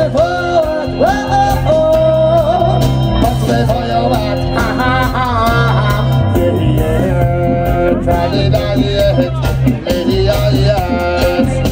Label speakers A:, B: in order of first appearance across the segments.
A: pojďme bojovat, pojďme bojovat, ha, ha, ha, ha. Tady dá jet, lidi a jet.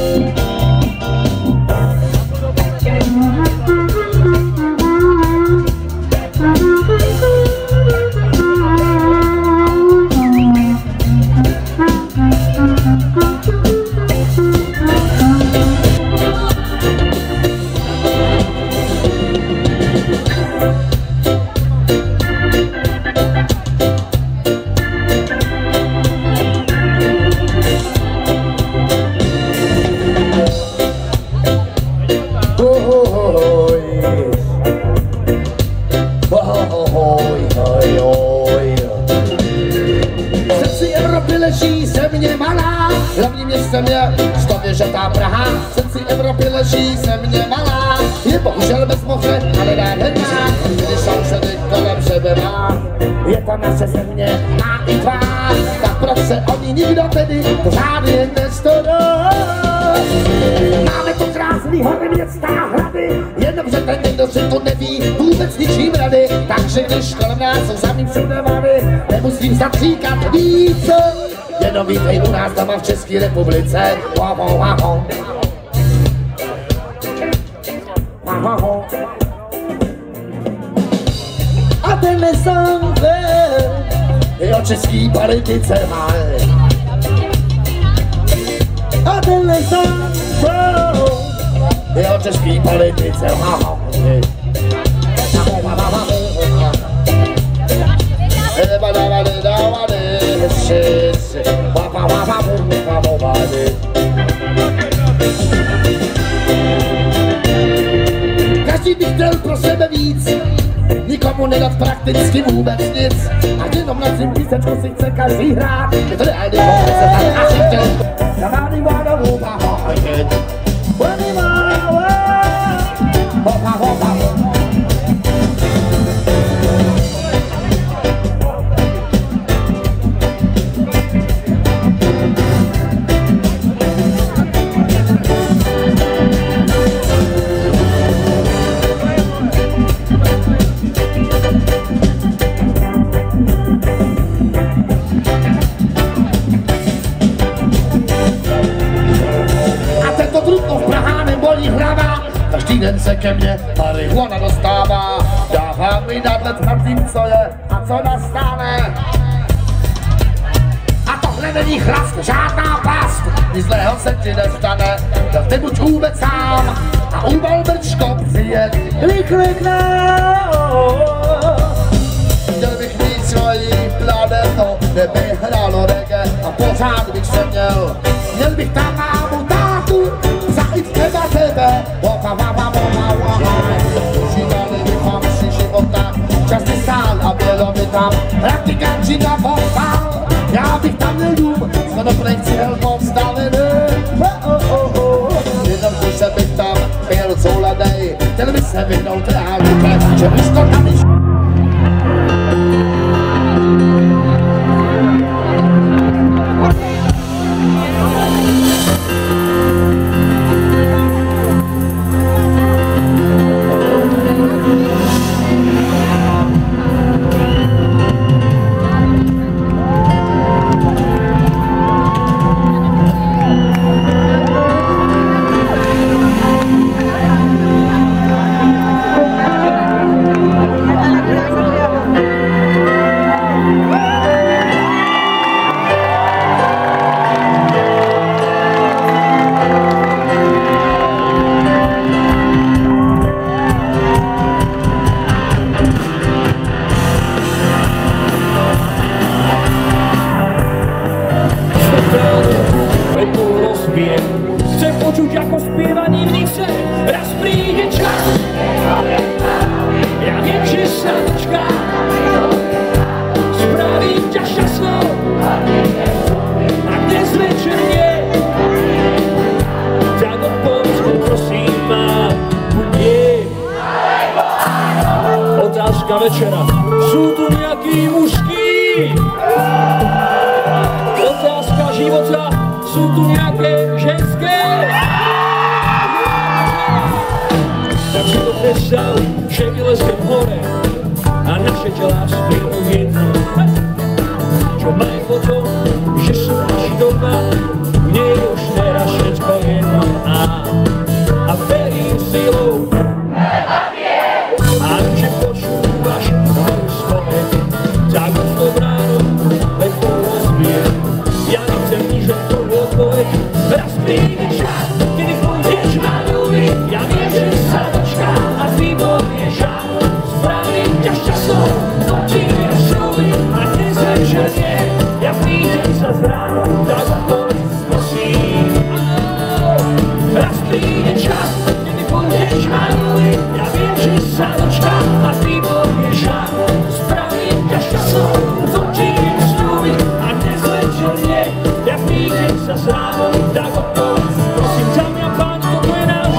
A: Hlavním městem je stověžatá Praha, v srdci Evropy leží země malá. Je bohužel bez moře, ale nádherná, když sousedy kolem sebe má. Je to naše země, má i tvář, tak proč se o ní nikdo tedy pořádně nestará? Máme tu krásný hory, města a hrady, jenomže ten někdo si tu neví vůbec ničím rady. Takže když kolem nás jsou sami všude vady, nemusím zatříkat více. Jenom vítej u nás doma v České republice. A tenhle song je o český politice malý. A tenhle song je o český politice malý. Každý by chtěl pro sebe víc, nikomu nedat prakticky vůbec nic. A jenom na svým písečku si chce každý hrát. Je to reálný pohled se tak asi chtěl. Zavády vádovou pahojet. Vody vádovou. Hopa, hopa. Každý den se ke mně marihuana dostává, dává mi nadhled nad tím, co je a co nastane. A tohle není chlast, žádná past, nic zlého se ti nestane, tak ty buď vůbec sám a ubal brčko přijet rychle k nám. Chtěl bych mít svoji planetu, kde by hrálo reggae a pořád bych se měl bych tam mámu, tátu, zajít třeba tebe. Užívali bychom si života, čas by stál a bylo by tam praktikančina popal. Já bych tam měl dům, schodopnej cihel postavený. Jenomže se bych tam byl souladej, chtěl by se vyhnout realitě, že bych to tam již.
B: Chce počuť jako zpívaný v nich se, raz přijde čas. Já vím, že snadčka spraví tě šťastnou. A dnes večerně tak odpověď prosím má budí. Otázka večera, jsou tu nějaký mužský? Otázka života, jsou tu nějaké ženské? predstav, že vylezem hore a naše telá spolu v jednom. Čo majú o tom, že sú naši doma, mne je už teraz všetko jedno. A verím silou, a že počúvaš moju spoveď, tak už to bránu len to rozbije. Ja nechcem nič len tú odpoveď, raz príde čas, kedy budeš ma ľúbiť. Ja viem, že sa dočká a ty povieš áno, spravím ťa šťastnou, to ti vieš ľúbiť. A dnes večer nie, ja prídem sa z ráno, tak odpovedz prosím. Raz príde čas, kedy budeš ma ľúbiť. Ja viem, že sa dočká a ty povieš áno, spravím ťa šťastnou, to ti vieš ľúbiť. A dnes večer nie, ja prídem sa z ráno, tak odpovedz prosím. Dámy a páni, toto je náš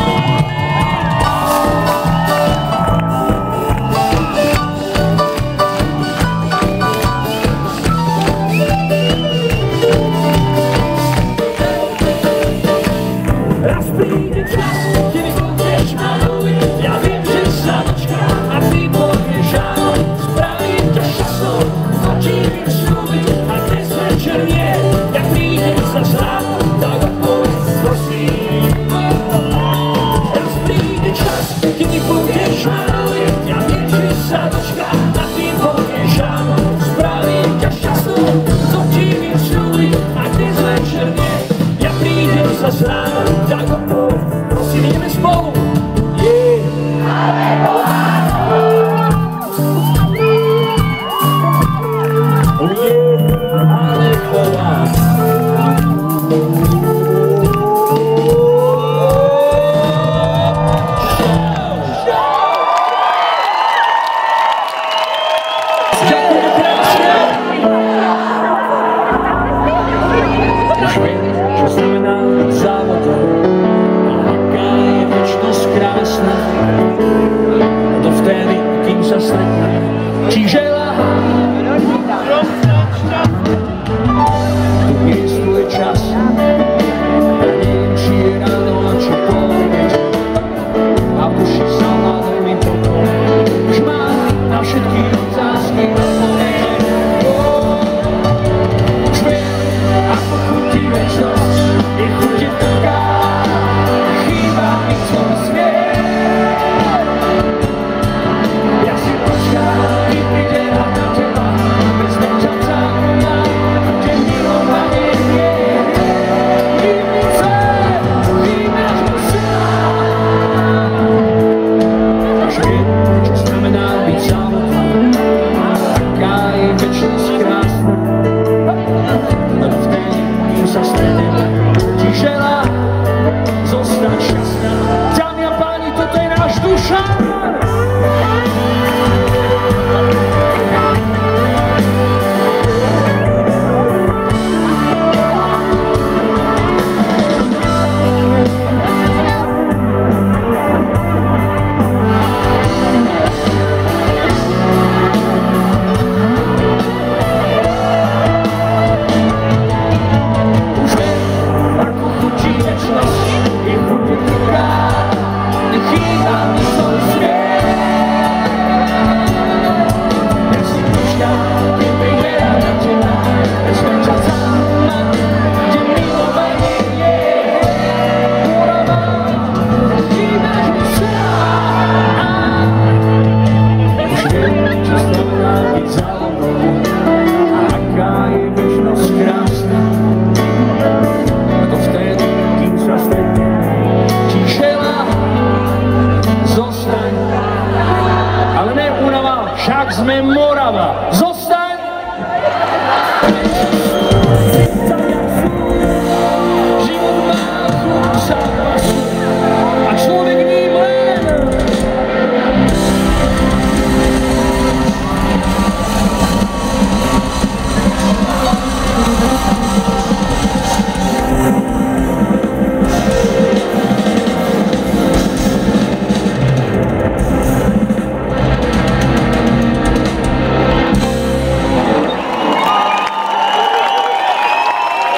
B: raz príde čas, kedy budeš ma ľúbiť. Ja viem, že sa dočká a ty povieš áno, spravím ťa šťastnou, to ti vieš ľúbiť. A dnes večer nie, ja prídem sa z ráno, tak odpovedz prosím. Raz príde čas, kedy budeš ma ľúbiť. Ja viem, že sa dočká a ty povieš áno, spravím ťa šťastnou, to ti vieš ľúbiť. A dnes večer nie, ja prídem sa z ráno, tak odpovedz prosím. Ideme spolu. Čo znamená závodom a aká je večnosť krásna. Dovtedy, kým sa stretne, čiže láha. Tu miestuje čas, ja neviem, či je ráno a či poobed. A v duši sa hľadaj mi potom, už mám na všetky otázky odpovede. Už viem, ako chutí večnosť, je chutí taká, chýba mi tvoj smiech. Ja si počkám, kým príde rád na teba, vezmem ťa celá, kde milovanie je. Divnice, chýbaš mi sila. Už viem, čo znamená byť samotný, aká je večnosť krásna. A vtedy, kým sa stretneme, ti želám zostať šťastná. Dámy a páni, toto je náš Dušan! Však sme Morava. Zostaň! Život má chuť zápasu a človek ním len.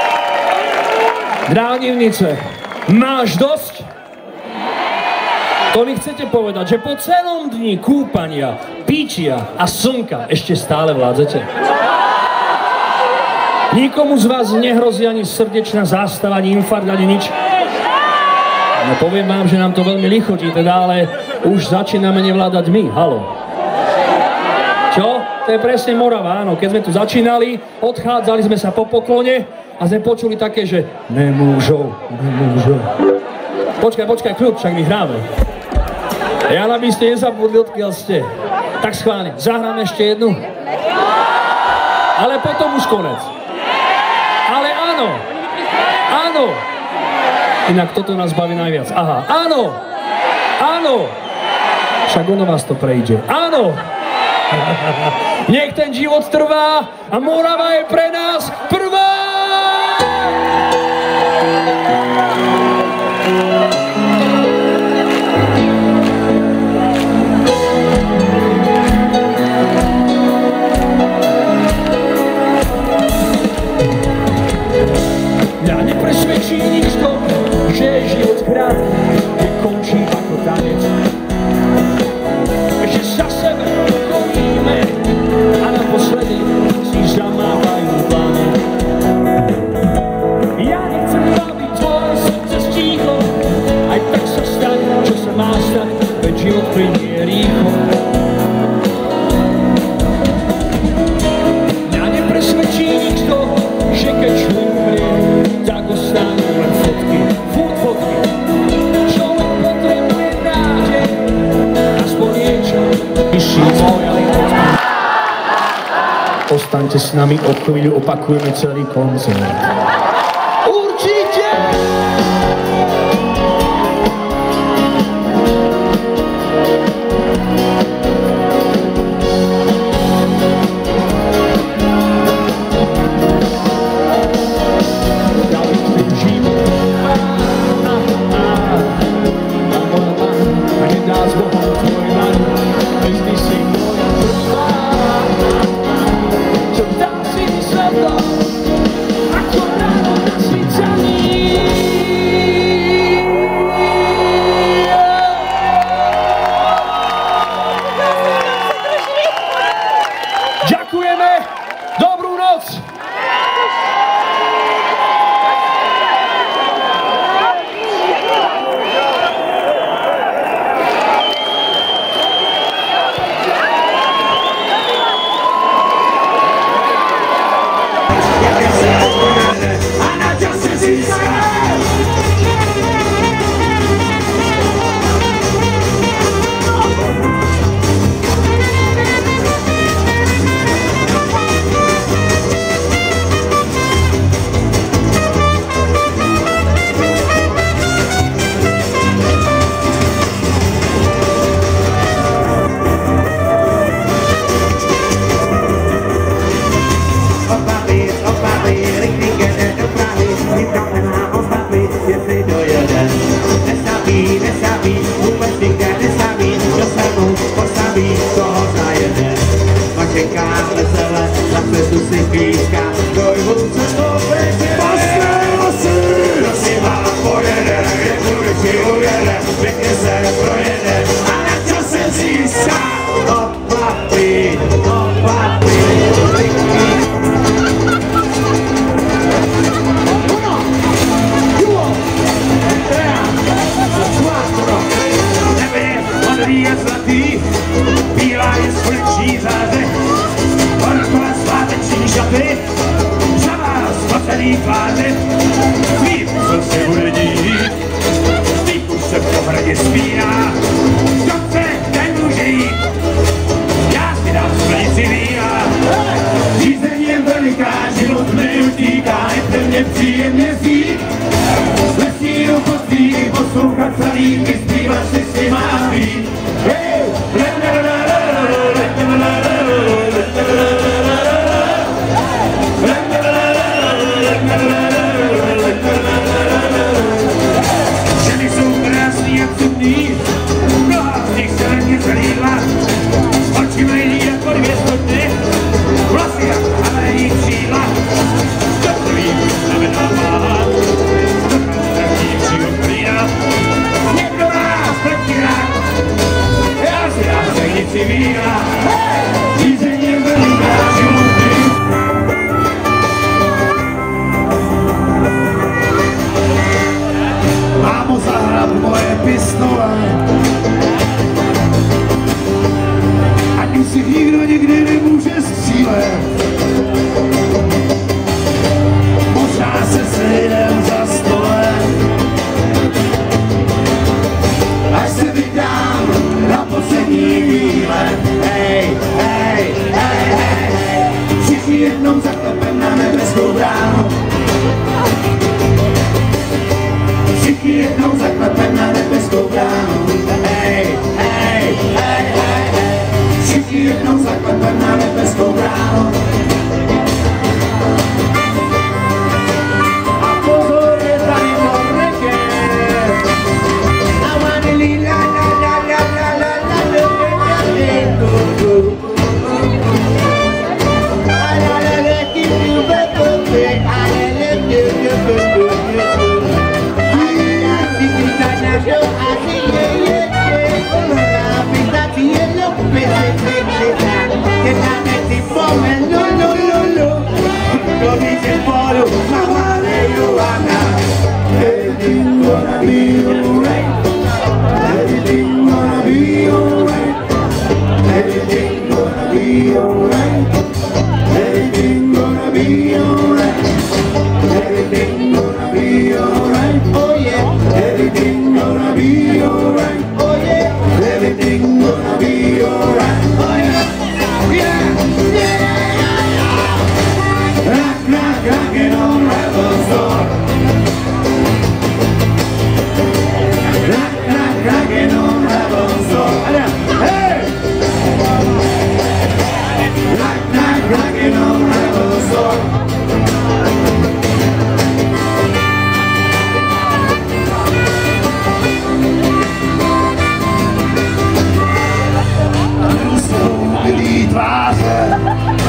B: Drahá divnice, máš dosť? To mi chcete povedať, že po celom dni kúpania, pitia a slnka ešte stále vládzete? Nikomu z vás nehrozí ani srdečná zástava, ani infarkt, ani nič? No poviem vám, že nám to veľmi lichotí, teda, ale už začíname nevládať my, halo. Čo? To je presne Morava, áno. Keď sme tu začínali, odchádzali sme sa po poklone a sme počuli také, že nemôžou. Počkaj, kľud, však my hráme. Ja aby ste nezabudli, odkiaľ ste. Tak schválne, zahráme ešte jednu. Ale potom už konec. Ale áno. Inak toto nás baví najviac. Aha, áno. Však ono vás to prejde. Áno. Nech ten život trvá a Morava je pre nás prvá! Mňa nepresvedčí nikto, že je život hra, kde končí ako tanec. Že za sebe koníme a naposledy si zamávajú pláne. Ja nechcem baviť tvoje srdce stíchlo, aj tak sa stane, čo sa má stať, veď život plynie rýchlo. Mňa nepresvedčí nikto, že keď človek umrie, tak ostanú len fotky, furt fotky. Človek potrebuje nádej, aspoň niečo, vyšší moja lichotka. Ostaňte s nami, o chvíľu opakujeme celý koncert. Určite! Ďakujeme! Dobrú noc!
C: Někdo vás protírá všichni jednou zaklepem na nebeskou bránu. Hej, hej, hej, hej, hej, všichni jednou zaklepem na nebeskou bránu. A pozor, je tady Norreke. A vanilí la la la la la la la la la everything gonna be alright. Everything gonna be alright. Everything gonna be alright. Everything gonna be alright. Everything gonna be alright. Oh yeah. Everything gonna be alright. Oh yeah. Everything gonna be alright. Oh yeah. Yeah. Yeah. Rock, rock, rockin' on Rebel Storm. Rockin' on Rebel Storm. Hey! Rockin' on Rebel Storm. Byli tváře.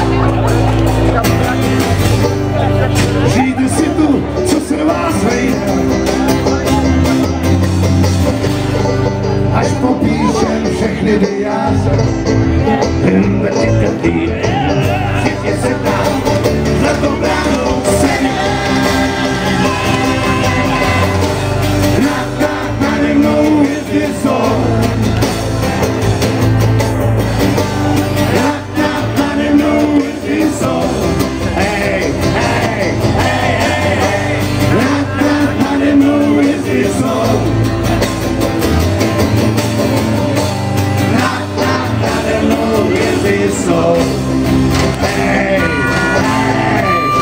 C: Žijte si tu, co se vás vejde. Až popíšem všechny diáře. Všichni se tam za to bránou sedí. Nade mnou hvězdy jsou. Nade mnou hvězdy jsou. Hej, hej, hej, hej, hej. Nade mnou hvězdy jsou. Nade mnou hvězdy jsou. Hej, hej, hej, hej.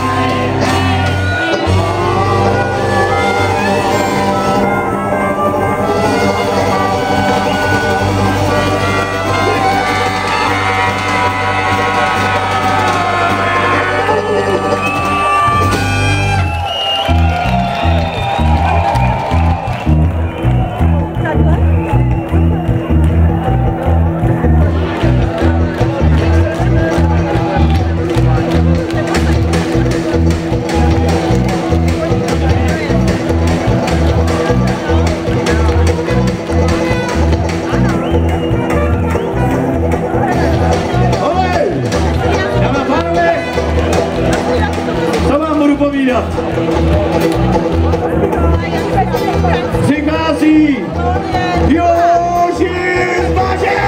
C: Přichází Joží Zbažek!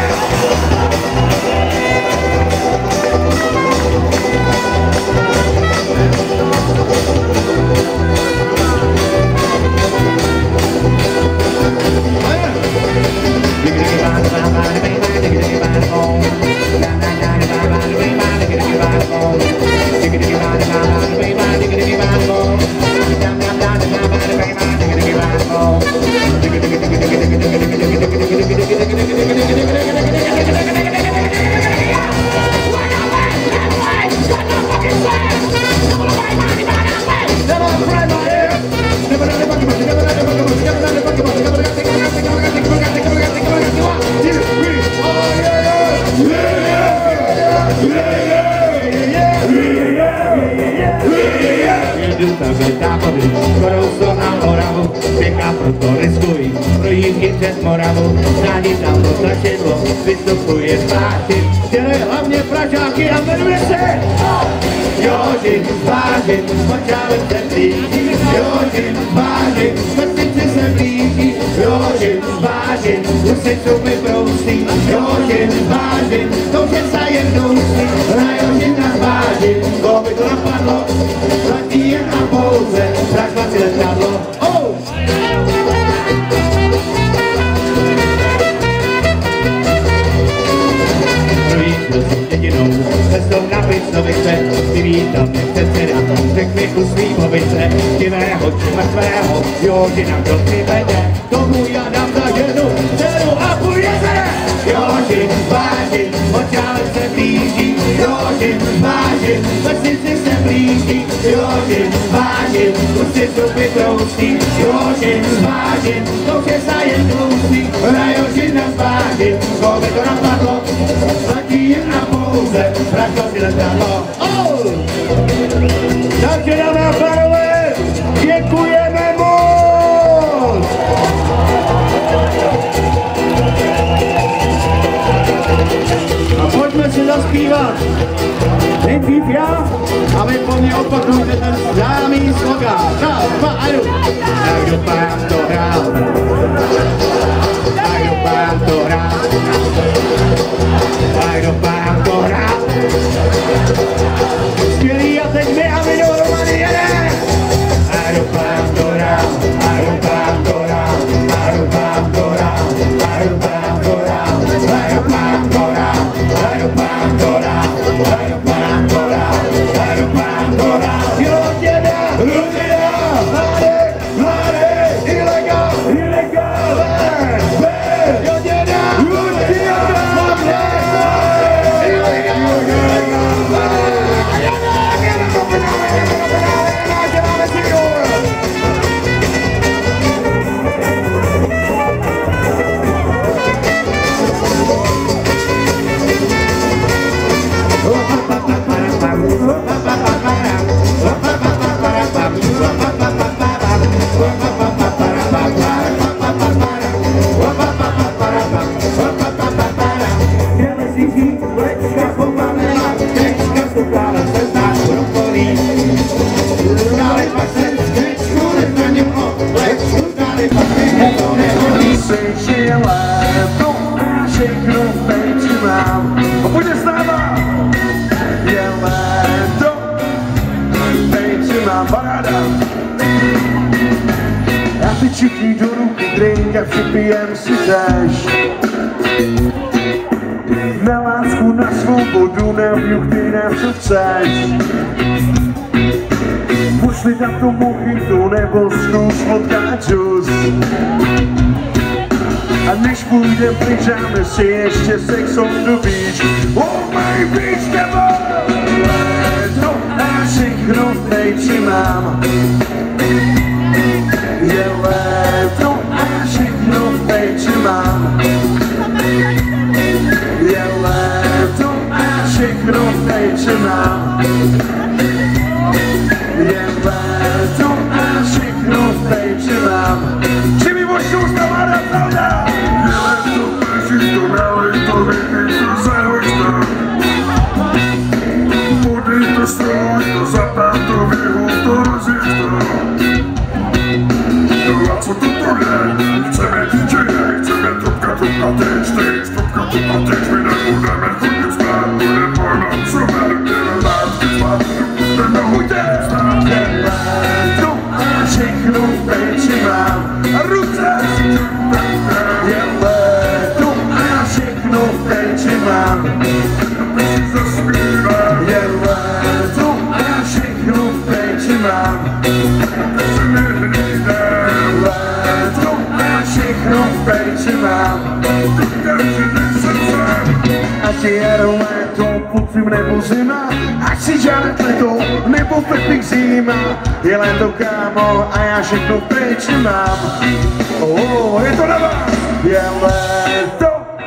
C: Skoro na Moravu, pěká proto riskují, projíždí přes Moravu, rádi tam to tlačidlo, vystupuje zpátky, dělej hlavně Pražáky a jmenuje se Jožin Zbažek, počávek se blíží, Jožin Zbažek, smrtici se blíží, Jožin Zbažek, husičů mi brousí, Jožin Zbažek, to už je sajem dusí, na Jožina Zbažek, koho by to napadlo, platí jen a pouze, pražba si letadlo, oh! Projížděl jsem jedinou cestou na Picnovice, vyvítal mě předseda, řekl úsměchu svým obyce, divého či mrtvého, Joži nám to přivede, tomu já dám za ženu, dceru a půjde. Joži, váži, očálek se blíží, Joži, váži, vesnici se blíží, Joži, váži, už si zuby troustí, Joži, váži, to už je jen tlustí, na Joži nás váži, komu to napadlo, platí jen a pouze, vraždo si letadlo. Takže dámy a pánové, děkujeme moc! A pojďme si zaspívat. Nejdřív já a vy po mně opakujte ten známý slogan. Raz, dva a jdu. A kdo pán to hrál? A kdo pán to hrál? A kdo pán to hrál? Skvělý a teď my a my dohromady jedeme. A kdo pán to hrál? A kdo pán to hrál? A kdo pán to hrál? A kdo pán to hrál? A kdo pán to hrál? A kdo pán to hrál? A kdo pán to hrál? A kdo pán to hrál? Rodina, rodina, mladý, ilegál, rodina, a ty čipí do ruky drink a připijem si též. Na lásku, na svobodu, na vňuch, na co chceš. Pošli tam to mojito nebo zkus vodka džus. A než půjdem pryč, dáme si ještě sex on the beach. Oh my beach, nebo to a všechno v péči mám. Je léto a všechno v péči mám. Je léto a všechno v péči mám. Je léto a všechno v péči mám. Jimmy Bošou stává na pravda. Je léto, peši to nalej, to vypij, to zahoďte. Podej to stoj, to zapát, to vyhův, to rozjeďte. A co to je? Chceme DJ, chceme topka, tyč, topka, tyč, my nebudeme chodit spát, budeme pojmout super, jdeme látky spát, budeme hodně spát. Je léto a všechno v péči mám. A ruce! Je léto a všechno v péči mám. Je léto a všechno v péči mám. Léto a všechno v péči mám. Ať je léto, podzim nebo zima, ať si žádné leto, nebo perfekt zima. Je léto, kámo, a já všechno v péči mám. Oh, je to na vás! Je léto.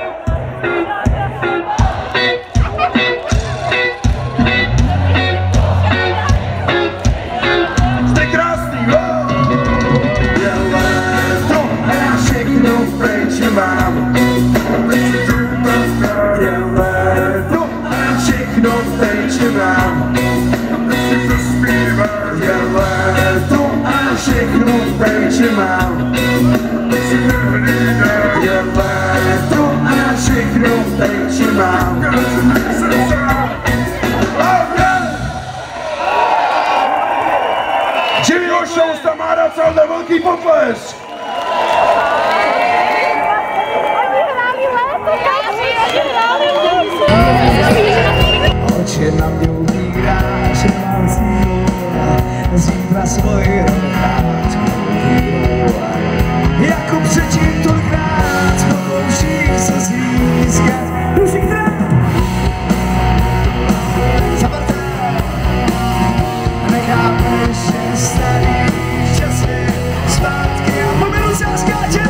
C: Jste krásný, oh! Je léto, a já všechno v péči mám. Je léto, a já všechno v péči mám. Je léto a všechno v péči mám. Je léto a všechno v péči mám. Jimmy Bošou tam má dát celé velký potlesk. Oči na mě ubírá, že mám sílu.
D: zítra svoji rovnátku jako předtím tolikrát pokouších se získat duši, která zapadá. Nechápeš, že starý časy zpátky a pomilu se skáče.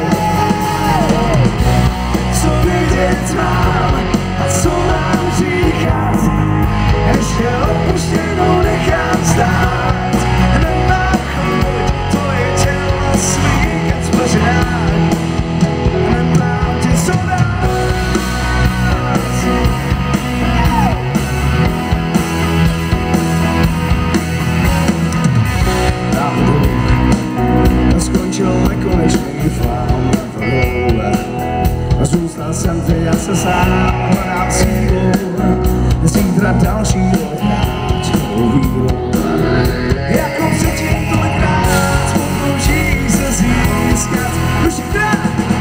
D: Co vidět mám a co mám říkat, ještě opuštěnou nechám stát. Nemám chuť tvoje tělo slíkat zboženát, nemám ti co dát. Skončil nekonečný flám na roule. Zůstal jsem ty, já se sám hledám sílu. Zítra další hráčkou víru. Jako předtím tolikrát pokouší se získat duši, která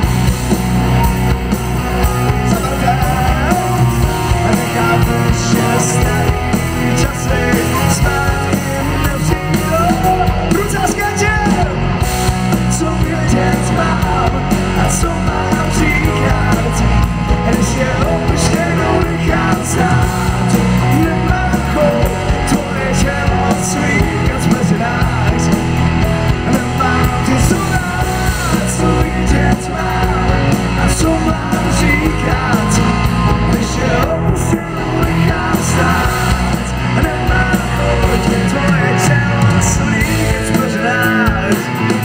D: zabrdá. A nechápeš, že starý časy zpátky nepřijdou. Ruce skáčem, co vědět mám a co mám říkat, když je opuštěnou nechám stát. Nemám chuť tvoje tělo slíkat mezi nás, nemám ti co dát, co vědět mám a co mám říkat, když je opuštěnou nechám stát. Nemám chuť tvoje tělo slíkat mezi nás.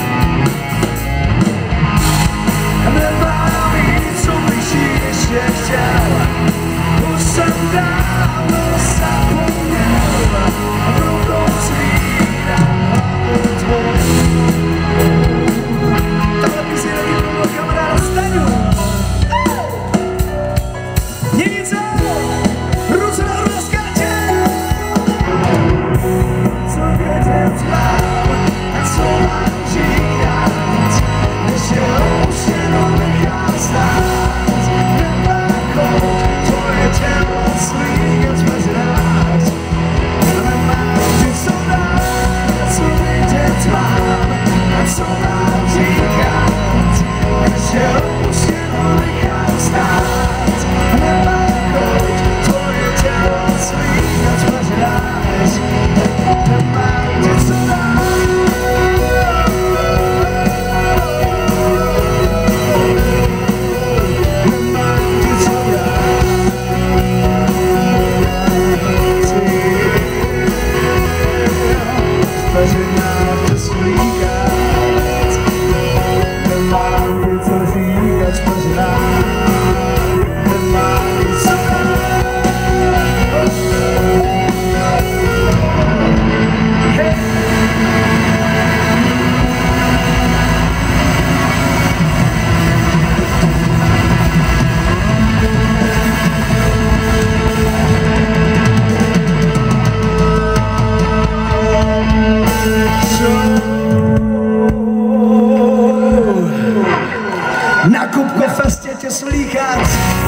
D: Nemám víc, co bych ještě chtěl. Už jsem dávno zapomněl a v rukou svírám hlavu tvou. Tohle písně taky bylo kamaráda Staňu. Nic, ruce nahoru na skátě. Co vědět mám a co mám říkat, když je opuštěnou nechám stát. Nemám chuť tvoje tělo slíkat mezi nás. Nemám ti co dát, co vědět mám a co mám říkat, když je opuštěnou nechám stát. Nemám chuť tvoje tělo slíkat mezi nás. Nemám ti co dát. Na Kupko festě tě slíkat.